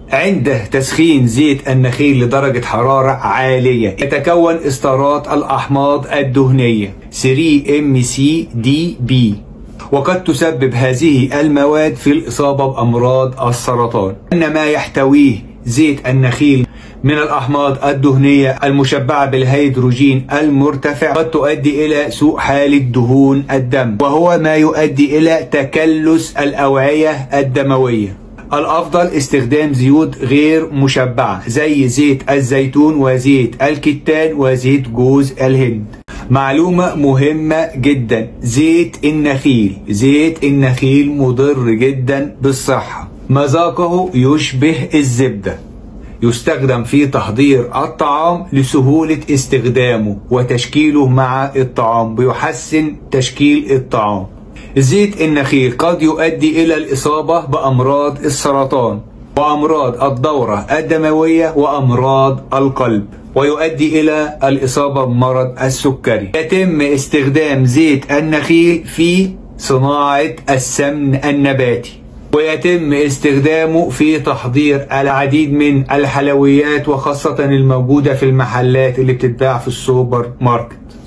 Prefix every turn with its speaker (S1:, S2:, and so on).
S1: عند تسخين زيت النخيل لدرجة حرارة عالية يتكون استارات الأحماض الدهنية 3-MCDB، وقد تسبب هذه المواد في الإصابة بأمراض السرطان. أن ما يحتويه زيت النخيل من الأحماض الدهنية المشبعة بالهيدروجين المرتفع قد تؤدي إلى سوء حالة دهون الدم، وهو ما يؤدي إلى تكلس الأوعية الدموية. الأفضل استخدام زيوت غير مشبعة زي زيت الزيتون وزيت الكتان وزيت جوز الهند. معلومة مهمة جدا، زيت النخيل مضر جدا بالصحة، مذاقه يشبه الزبدة، يستخدم في تحضير الطعام لسهولة استخدامه وتشكيله مع الطعام، بيحسن تشكيل الطعام. زيت النخيل قد يؤدي إلى الإصابة بأمراض السرطان وأمراض الدورة الدموية وأمراض القلب، ويؤدي إلى الإصابة بمرض السكري. يتم استخدام زيت النخيل في صناعة السمن النباتي، ويتم استخدامه في تحضير العديد من الحلويات، وخاصة الموجودة في المحلات اللي بتتباع في السوبر ماركت.